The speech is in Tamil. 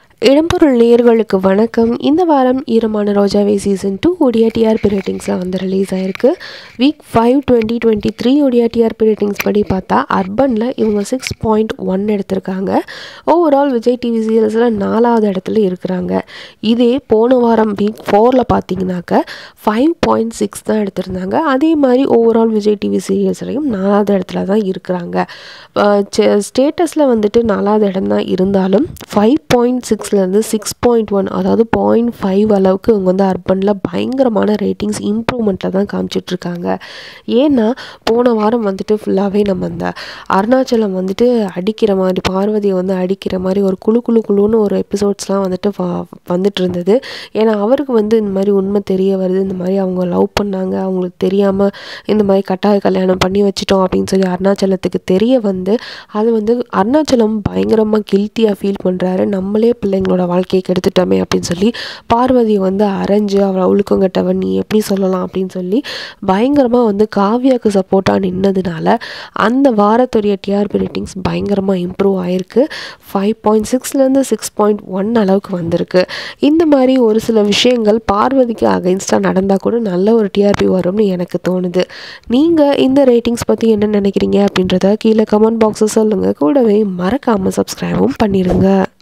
இடம்பொருள் நேயர்களுக்கு வணக்கம். இந்த வாரம் ஈரமான ரோஜாவே சீசன் 2 ஒடியா டிஆர்பி ரேட்டிங்ஸில் வந்து ரிலீஸ் ஆயிருக்கு. வீக் 5 2023 ஒடியா டிஆர்பி ரேட்டிங்ஸ் படி பார்த்தா அர்பனில் இவங்க 6.1 எடுத்திருக்காங்க. ஓவரால் விஜய் டிவி சீரியல்ஸில் 4வது இடத்துல இருக்கிறாங்க. இதே போன வாரம் வீக் 4ல் பார்த்தீங்கன்னாக்க 5.6 தான் எடுத்திருந்தாங்க. அதே மாதிரி ஓவரால் விஜய் டிவி சீரியல்ஸ்லையும் 4வது இடத்துல தான் இருக்கிறாங்க. ஸ்டேட்டஸில் வந்துட்டு 4வது இடம் தான் இருந்தாலும் 5.6 இருந்து 6.1 அதாவது 0.5 அளவுக்கு இவங்க வந்து அர்பனில் பயங்கரமான ரேட்டிங்ஸ் இம்ப்ரூவ்மெண்ட்டில் தான் காமிச்சிட்ருக்காங்க. ஏன்னா போன வாரம் வந்துட்டு ஃபுல்லாகவே நம்ம அந்த அருணாச்சலம் வந்துட்டு அடிக்கிற மாதிரி, பார்வதியை வந்து அடிக்கிற மாதிரி ஒரு குழுன்னு ஒரு எபிசோட்ஸ்லாம் வந்துட்டு இருந்தது. ஏன்னா அவருக்கு வந்து இந்த மாதிரி உண்மை தெரிய வருது, இந்த மாதிரி அவங்க லவ் பண்ணாங்க, அவங்களுக்கு தெரியாமல் இந்த மாதிரி கட்டாய கல்யாணம் பண்ணி வச்சிட்டோம் அப்படின்னு சொல்லி அருணாச்சலத்துக்கு தெரிய வந்து அது வந்து அருணாச்சலம் பயங்கரமாக கில்ட்டியாக ஃபீல் பண்ணுறாரு. நம்மளே பிள்ளைங்களோட வாழ்க்கையை கெடுத்துட்டோமே அப்படின்னு சொல்லி பார்வதியை வந்து அரைஞ்சு அவளுக்கும் கெட்டவன் நீ எப்படி சொல்லலாம் அப்படின்னு சொல்லி பயங்கரமாக வந்து காவ்யாவுக்கு சப்போர்ட்டாக நின்னதுனால அந்த வாரத்துடைய டிஆர்பி ரேட்டிங்ஸ் பயங்கரமாக இம்ப்ரூவ் ஆகிருக்கு. 5.6லேருந்து 6.1 அளவுக்கு வந்திருக்கு. இந்த மாதிரி ஒரு சில விஷயங்கள் பார்வதிக்கு அகைன்ஸ்டாக நடந்தால் கூட நல்ல ஒரு டிஆர்பி வரும்னு எனக்கு தோணுது. நீங்கள் இந்த ரேட்டிங்ஸ் பற்றி என்ன நினைக்கிறீங்க அப்படின்றத கீழே கமெண்ட் பாக்ஸில் சொல்லுங்கள். கூடவே மறக்காமல் சப்ஸ்கிரைபும் பண்ணிடுங்க.